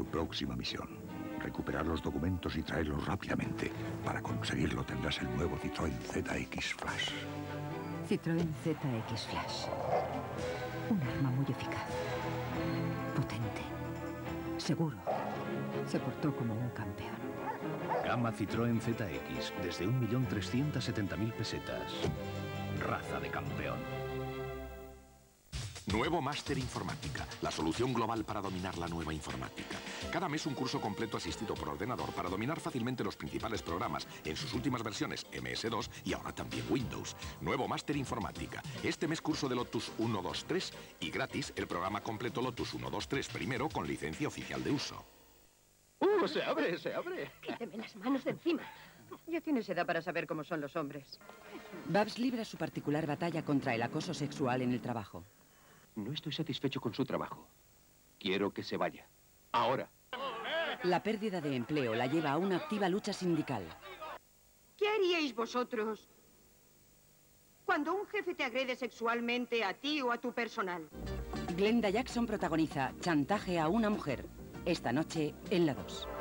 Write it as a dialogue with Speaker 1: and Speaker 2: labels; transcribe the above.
Speaker 1: próxima misión. Recuperar los documentos y traerlos rápidamente. Para conseguirlo tendrás el nuevo Citroën ZX Flash.
Speaker 2: Citroën ZX Flash. Un arma muy eficaz. Potente. Seguro. Se portó como un campeón.
Speaker 3: Gama Citroën ZX, desde 1.370.000 pesetas. Raza de campeón.
Speaker 4: Nuevo Máster Informática, la solución global para dominar la nueva informática. Cada mes un curso completo asistido por ordenador para dominar fácilmente los principales programas en sus últimas versiones MS2 y ahora también Windows. Nuevo Máster Informática. Este mes curso de Lotus 123 y gratis el programa completo Lotus 123 primero con licencia oficial de uso.
Speaker 5: Se abre, se abre.
Speaker 6: Quíteme las manos de encima. Ya tienes edad para saber cómo son los hombres.
Speaker 2: Babs libra su particular batalla contra el acoso sexual en el trabajo.
Speaker 5: No estoy satisfecho con su trabajo. Quiero que se vaya. Ahora.
Speaker 2: La pérdida de empleo la lleva a una activa lucha sindical.
Speaker 6: ¿Qué haríais vosotros cuando un jefe te agrede sexualmente a ti o a tu personal?
Speaker 2: Glenda Jackson protagoniza Chantaje a una mujer. Esta noche en La 2.